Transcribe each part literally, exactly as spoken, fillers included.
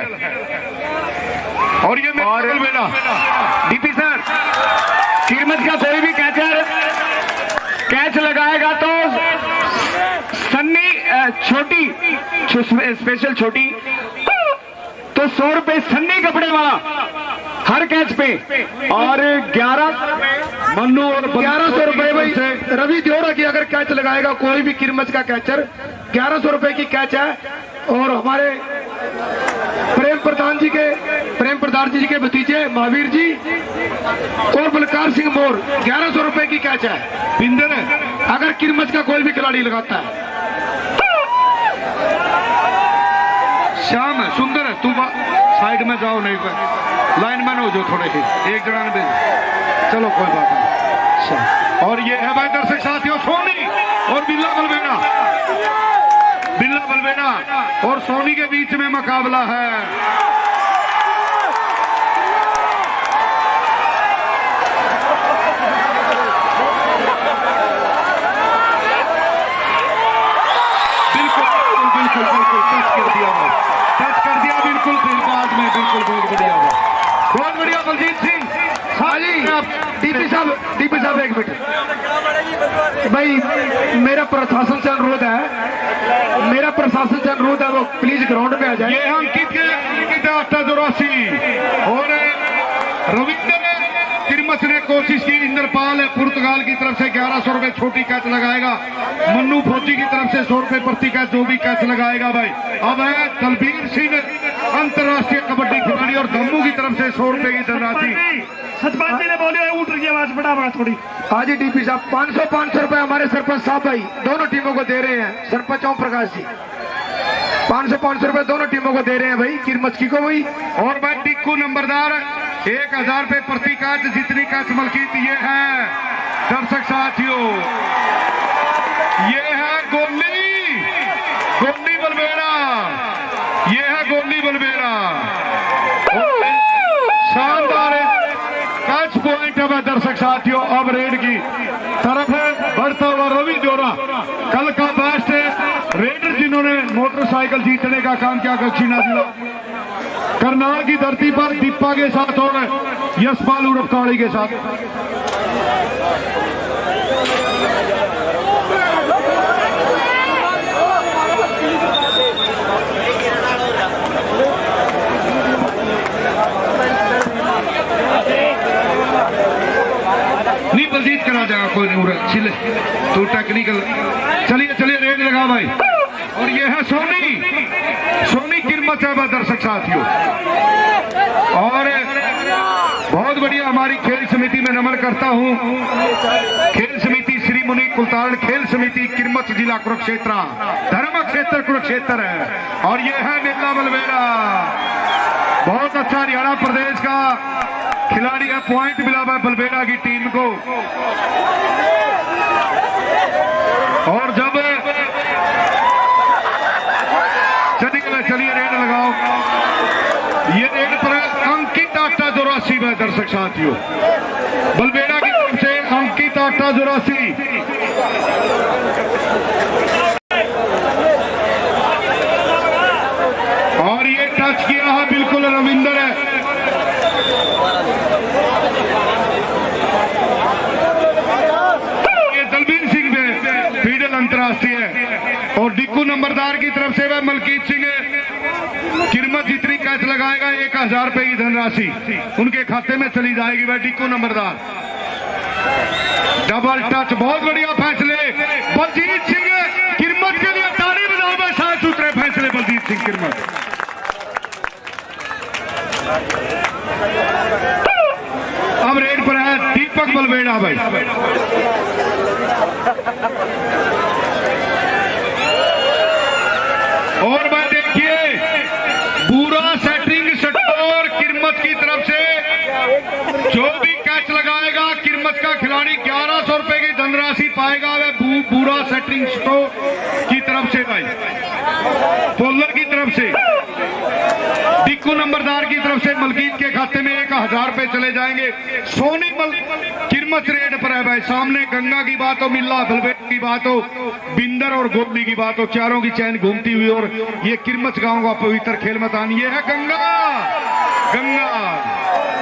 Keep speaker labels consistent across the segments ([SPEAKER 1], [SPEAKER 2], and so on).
[SPEAKER 1] और ये और बेटा
[SPEAKER 2] डीपी सर, किरमच का कोई भी कैचर कैच लगाएगा तो सन्नी छोटी स्पेशल छोटी तो सौ रुपए सन्नी कपड़े वाला हर कैच पे, और ग्यारह
[SPEAKER 1] मन्नू और
[SPEAKER 3] ग्यारह सौ रुपए भाई रवि देवरा की अगर कैच लगाएगा कोई भी किरमच का कैचर, ग्यारह सौ रुपए की कैच है। और हमारे प्रेम प्रधान जी के प्रेम प्रधान जी के भतीजे महावीर जी और बलकार सिंह मोर, ग्यारह सौ रुपए की कैच है
[SPEAKER 1] बिंदर है
[SPEAKER 3] अगर किरमच का कोई भी खिलाड़ी लगाता है।
[SPEAKER 1] श्याम है, सुंदर है, तू साइड में जाओ, नहीं पर लाइनमैन हो जो थोड़े ही, एक जगह में चलो कोई बात नहीं। और ये है भाई दर्शक साथियों सोनी और बिल्ला बलबेड़ा, बिल्ला बलबेड़ा और सोनी के बीच में मुकाबला है। बिल्कुल बिल्कुल बिल्कुल टच कर दिया भाई, टच कर दिया बिल्कुल बाद में, बिल्कुल बहुत बढ़िया बहुत बढ़िया बलजीत सिंह।
[SPEAKER 3] हाँ जी डीपी साहब, डीपी साहब एक मिनट भाई, मेरा प्रशासन से अनुरोध है, मेरा प्रशासन से अनुरोध है वो प्लीज ग्राउंड पे आ जाए।
[SPEAKER 1] ये अंकित के अंकित आस्था जोरासी और रविंद्र किरमच ने कोशिश की, इंद्रपाल पुर्तगाल की तरफ से ग्यारह सौ रुपए छोटी कैच लगाएगा, मन्नू फौजी की तरफ से सौ रुपए प्रति कैच जो भी कैच लगाएगा भाई। अब है दलबीर सिंह अंतरराष्ट्रीय कबड्डी खिलाड़ी और दम्मू की तरफ से सौ रुपए की धनराशि।
[SPEAKER 4] सतपाल जी ने बोले ऊट की आवाज बढ़ा बढ़ा थोड़ी।
[SPEAKER 3] हाँ जी डीपी साहब, पाँच सौ पाँच सौ रुपए हमारे सरपंच साहब भाई दोनों टीमों को दे रहे हैं, सरपंच ओम प्रकाश जी पाँच सौ पाँच सौ रुपए दोनों टीमों को दे रहे हैं भाई, किरमच की को भाई।
[SPEAKER 1] और भाई टिक्कू नंबरदार एक हजार रुपए प्रति कैच, जितनी कैच मलकीत ये है दर्शक साथियों, ये है गोली गोली बलबेड़ा, ये है गोली बलबेड़ा, शानदार कैच पॉइंट है दर्शक साथियों। अब रेड की तरफ है बढ़ता हुआ रवि जोरा, कल का बेस्ट रेडर जिन्होंने मोटरसाइकिल जीतने का काम किया दक्षिणा जिला करनाल की धरती पर दीपा के साथ और यशपाल उर्फ काली के साथ। नहीं बलजीत करा जाएगा कोई नहीं, छिले तो टेक्निकल। चलिए चलिए रेड लगा भाई। और ये है सोनी, सोनी किरमच है दर्शक साथियों। और बहुत बढ़िया हमारी खेल समिति में नमन करता हूं, खेल समिति श्री मुनि कुलतारण खेल समिति किरमच जिला कुरुक्षेत्र धर्म क्षेत्र कुरुक्षेत्र है। और ये है बिल्ला बलबेड़ा, बहुत अच्छा हरियाणा प्रदेश का खिलाड़ी है, पॉइंट मिला है बलबेड़ा की टीम को। और जब चलिए चलिए रेड लगाओ, ये रेड पर अंकित आटा जोरासी में दर्शक साथियों, बलबेड़ा की तरफ से अंकित आटा जोरासी। और ये टच किया है बिल्कुल रविंदर है, ये दलबीर सिंह में फीडल अंतरराष्ट्रीय है। और डिक्कू नंबरदार की तरफ से वह मलकीत सिंह किरमच जितनी कैच लगाएगा एक हजार रुपए की धनराशि उनके खाते में चली जाएगी। वह डिक्कू नंबरदार डबल टच, बहुत बढ़िया फैसले बलजीत सिंह किरमच के लिए, ताली बजाओ में साफ सुथरे फैसले बलजीत सिंह किरमच। अब रेड पर है दीपक बलबेड़ा भाई। और भाई देखिए पूरा सेटिंग स्टोर किरमच की तरफ से जो भी कैच लगाएगा किरमच का खिलाड़ी ग्यारह सौ रुपए की धनराशि पाएगा। वह पूरा सेटिंग स्टोर की तरफ से भाई, पोलर की तरफ से डिक्कू नंबरदार की तरफ से मलकीत के खाते में एक हजार रुपए चले जाएंगे। सोनी मल किरमच किरमच रेड पर है भाई। सामने गंगा की बात हो, मिल्ला बलबेड़ा की बात हो, बिंदर और गोली की बात हो, चारों की चैन घूमती हुई। और ये किरमच गांव का पवित्र खेल मैदान, ये है गंगा गंगा।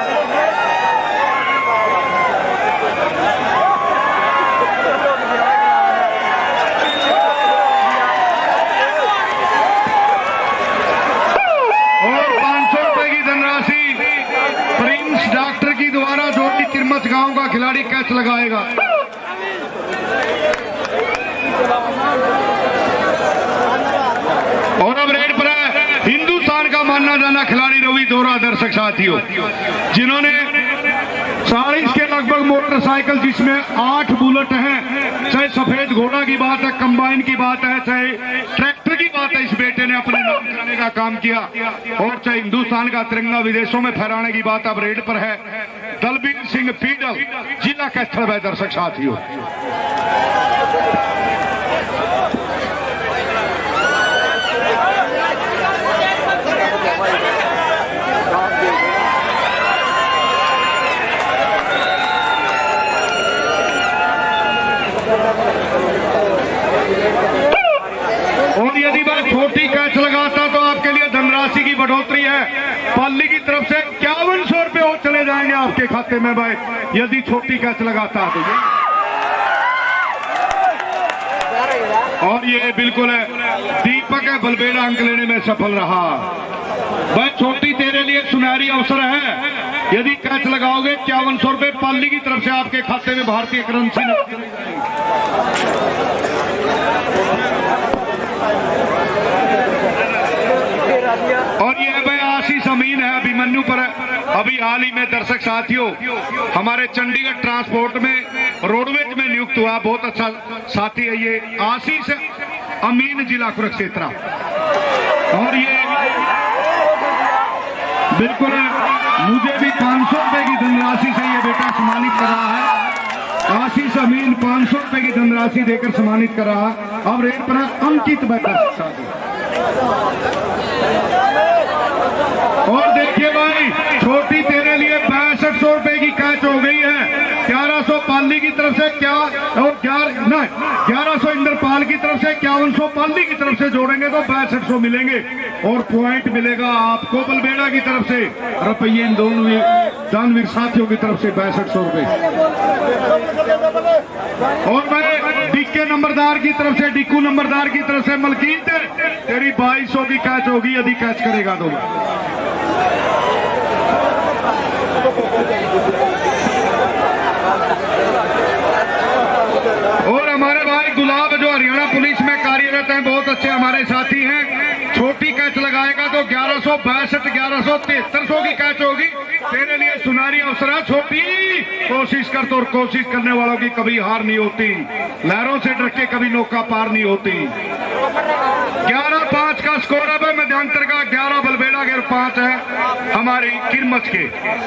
[SPEAKER 1] डॉक्टर की द्वारा जो कि किरमच गांव का खिलाड़ी कैच लगाएगा। और अब रेड पर है हिंदुस्तान का मानना जाना खिलाड़ी रवि दोहरा। दर्शक साथियों, जिन्होंने चालीस के लगभग मोटरसाइकिल जिसमें आठ बुलेट हैं, चाहे सफेद घोड़ा की बात है, कंबाइन की बात है, चाहे ट्रैक्टर की बात है, इस बेटे ने अपने नाम कराने का काम किया। और चाहे हिंदुस्तान का तिरंगा विदेशों में फहराने की बात अब रेड पर है दलबीर सिंह पीडल, जिला कैथल है। दर्शक साथियों, और यदि वह छोटी कैच लगाता तो आपके लिए धनराशि की बढ़ोतरी है। पाली की तरफ से इक्यावन सौ रुपये और चले जाएंगे आपके खाते में भाई, यदि छोटी कैच लगाता तो। और ये बिल्कुल है दीपक है बलबेड़ा अंक लेने में सफल रहा भाई। छोटी तेरे लिए सुनहरी अवसर है, यदि कैच लगाओगे इक्यावन सौ रुपये पाली की तरफ से आपके खाते में भारतीय करेंसी। और ये भाई आशीष अमीन है अभिमन्यु पर अभी हाल ही में। दर्शक साथियों, हमारे चंडीगढ़ ट्रांसपोर्ट में रोडवेज में नियुक्त हुआ, बहुत अच्छा साथी है ये आशीष अमीन, जिला कुरुक्षेत्र। और ये बिल्कुल मुझे भी पांच सौ रुपए की धनराशि से ये बेटा सम्मानित कर रहा है। आशीष अमीन पांच सौ रुपए की धनराशि देकर सम्मानित कर रहा है। अब रेट पर अंकित बैठा। और देखिए भाई, छोटी तेरे लिए पैंसठ सौ रुपए की कैच हो गई है। ग्यारह सौ पाली की तरफ से क्या और ग्यारह नहीं ग्यारह सौ इंद्रपाल की तरफ से, इक्यावन सौ पाली की तरफ से जोड़ेंगे तो पैंसठ सौ मिलेंगे। और पॉइंट मिलेगा आपको बलबेड़ा की तरफ से रुपये, इन दोनों दानवीर साथियों की तरफ से पैंसठ सौ रुपए। और मैं डिक्के नंबरदार की तरफ से, डिक्कू नंबरदार की तरफ से मलकीत तेरी बाईस सौ की कैच होगी यदि कैच करेगा तो। और हमारे भाई गुलाब जो हरियाणा पुलिस में कार्यरत हैं, बहुत अच्छे हमारे साथी हैं। छोटी कैच लगाएगा तो ग्यारह सौ बासठ ग्यारह सौ तिहत्तर सौ की कैच होगी। तेरे लिए सुनहरी अवसर है। छोटी कोशिश कर तो, और कोशिश करने वालों की कभी हार नहीं होती। लहरों से डर के कभी नौका पार नहीं होती। ग्यारह पांच का स्कोर है मध्यांतर का, ग्यारह बलबेड़ा के और पांच है हमारी किरमच के।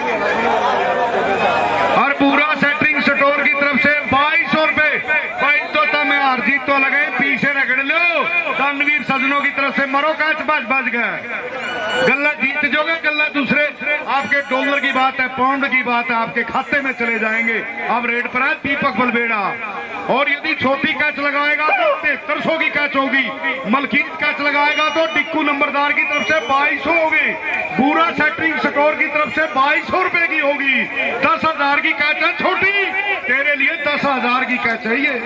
[SPEAKER 1] और पूरा सेटरिंग स्टोर की तरफ से बाईस सौ रुपए। बाईस तो था मैं हार जीत तो लगे, पीछे रगड़ लो। दानवीर सजनों की तरफ से मरो कैच, बच बच गए। गल्ला जीत जोगे, गल्ला दूसरे आपके डॉलर की बात है, पाउंड की बात है, आपके खाते में चले जाएंगे। अब रेड पर है दीपक बलबेड़ा। और यदि छोटी कैच लगाएगा तो तिहत्तर सौ की कैच होगी। मलकीत कैच लगाएगा तो डिक्कू नंबरदार की तरफ से बाईस सौ होगी। पूरा सेटरिंग स्टोर की तरफ से बाईस सौ रुपए की होगी। दस हजार की कैच है छोटी, तेरे लिए दस हजार की कैच है ये।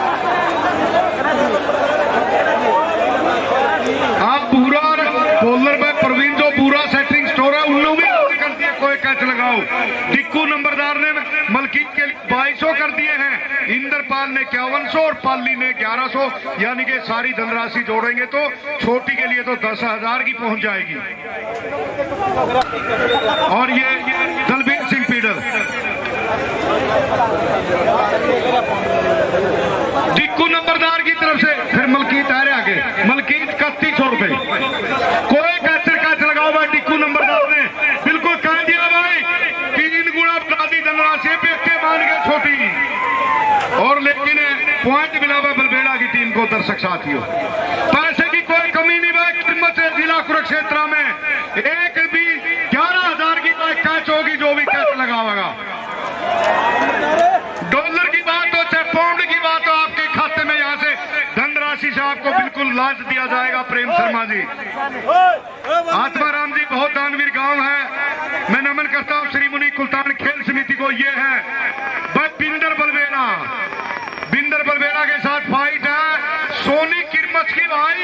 [SPEAKER 1] आप पूरा बॉलर में प्रवीण जो पूरा सेटरिंग स्टोर है उन लोग भी कर दिए, कोई कैच लगाओ। डिक्कू नंबरदार ने मलकीत के बाईस सौ कर दिए हैं, इंद्रपाल ने इक्यावन सौ और पाली ने ग्यारह सौ, यानी कि सारी धनराशि जोड़ेंगे तो छोटी के लिए तो दस हजार की पहुंच जाएगी। और ये दलबीर सिंह पीडल, डिक्कू नंबरदार की तरफ से, फिर मलकीत आ रहे आगे। मलकीत इकतीस सौ रुपए, कोई कैचर कैच लगाओ भाई। डिक्कू नंबरदार ने बिल्कुल कह दिया भाई, तीन गुना अपराधी धनराशि पे के मान के छोटी। और लेकिन पॉइंट मिला हुआ बलबेड़ा की टीम को। दर्शक साथियों, पैसे की कोई कमी नहीं भाई। किरमच जिला कुरुक्षेत्र में एक भी ग्यारह हजार की कैच होगी जो भी कैच लगाएगा। को बिल्कुल लांच दिया जाएगा। प्रेम शर्मा जी, आत्माराम जी, बहुत दानवीर गांव है। मैं नमन करता हूं श्री मुनि कुल्तान खेल समिति को। ये है बिंदर बलबेड़ा, बिंदर बलबेड़ा के साथ फाइट है सोनी किरमच की भाई,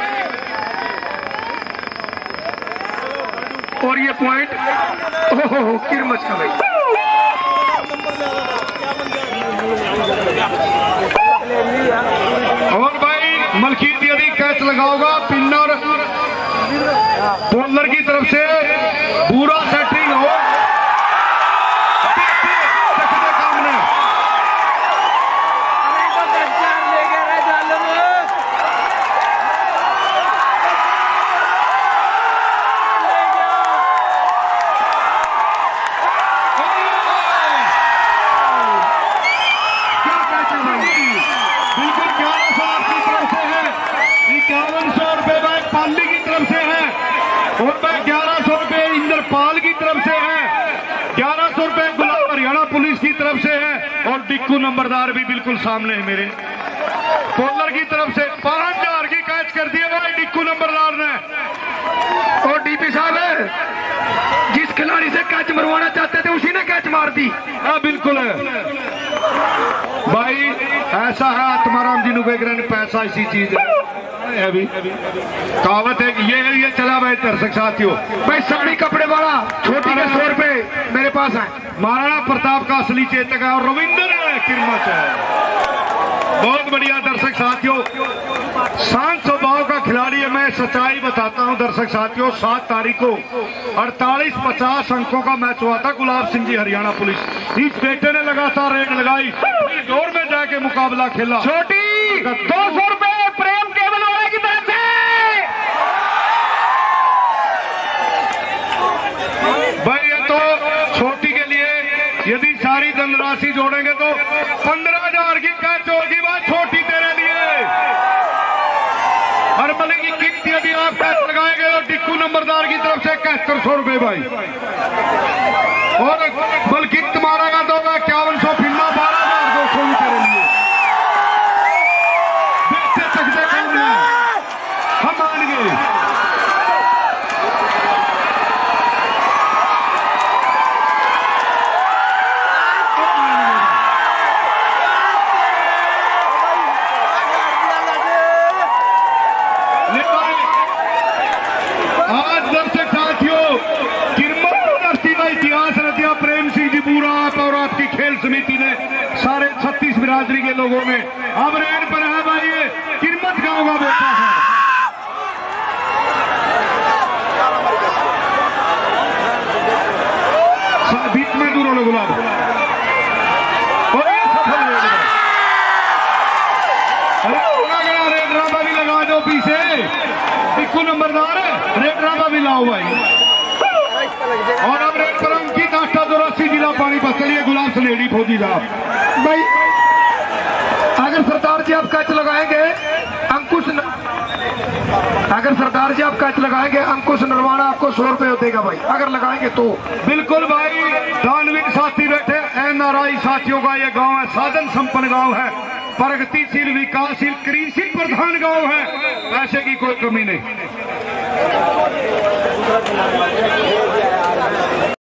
[SPEAKER 3] और ये पॉइंट ओहो किरमच का भाई।
[SPEAKER 1] और भाई मलकीत यदि कैच लगाओगा पिन्नर बॉलर की तरफ से पूरा सेटिंग हो डिक्कू नंबरदार भी बिल्कुल सामने है मेरे। बॉलर की तरफ से पांच हजार की कैच कर दिया भाई डिक्कू नंबरदार ने।
[SPEAKER 3] और डीपी साहब जिस खिलाड़ी से कैच मरवाना चाहते थे उसी ने कैच मार दी।
[SPEAKER 1] हाँ बिल्कुल है भाई, ऐसा है आत्माराम जी नुकरे पैसा इसी चीज है अभी कहावत है कि ये ये चला भाई दर्शक साथियों।
[SPEAKER 3] भाई साड़ी कपड़े वाला छोटी के सौ रुपए मेरे पास है।
[SPEAKER 1] महाराणा प्रताप का असली चेतक है और रविंदर है किरमच है। बहुत बढ़िया दर्शक साथियों, शांत स्वभाव का खिलाड़ी है। मैं सच्चाई बताता हूं दर्शक साथियों, सात तारीख को अड़तालीस पचास अंकों का मैच हुआ था गुलाब सिंह जी हरियाणा पुलिस। इस बेटे ने लगातार रेड लगाई, दौर में जाके मुकाबला खेला।
[SPEAKER 2] छोटी दो सौ रुपए प्रेम केवल वाले की तरफ से
[SPEAKER 1] भाई। ये तो छोटी के लिए यदि सारी धनराशि जोड़ेंगे तो पंद्रह हजार की कैच होगी बात छोटी तेरे लिए। और भले की किट यदि आप कैच लगाएंगे तो डिक्कू नंबरदार की तरफ से इकहत्तर सौ रुपए भाई। और बल्कि तुम्हारा का तो होगा इक्यावन सौ फिल्मा बारह हजार दो सौ भी तेरे लिए। देखते सकते कौन है, हम मान गए। समिति ने सारे छत्तीस बिरादरी के लोगों ने अब रेड पर है भाई। ये किरमच गांव का बेटा है। बीच में दूर वाले गुलाब और ये सफल रेड है। अरे रेड ड्रामा भी लगा दो पीछे डिक्कू नंबरदार रेड ड्रामा भी लाओ भाई। और अब रेड पर अंकित आठा चौरासी जिला पानीपत के लिए गुलाब सनेड़ी फौजी साहब।
[SPEAKER 3] भाई अगर सरदार जी आप कैच लगाएंगे अंकुश न... अगर सरदार जी आप कैच लगाएंगे अंकुश नरवाना आपको सौ रुपए देगा भाई, अगर लगाएंगे तो।
[SPEAKER 1] बिल्कुल भाई, दानवीर साथी बैठे एनआरआई साथियों का ये गांव है, साधन संपन्न गांव है, प्रगतिशील विकासशील कृषि प्रधान गांव है, पैसे की कोई कमी नहीं।